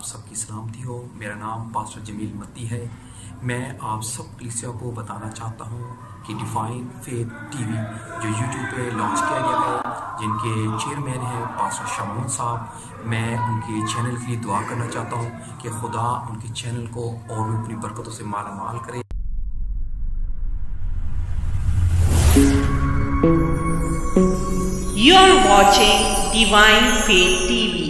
आप सबकी सलामती हो। मेरा नाम पास्टर जमील मत्ती है। मैं आप सब कलीसिया को बताना चाहता हूँ कि डिवाइन फेथ टीवी जो यूट्यूब पे लॉन्च किया गया है, जिनके चेयरमैन हैं पास्टर शमून साहब, मैं उनके चैनल के लिए दुआ करना चाहता हूँ कि खुदा उनके चैनल को और भी अपनी बरकतों से माला माल करे। You are watching Divine Faith TV.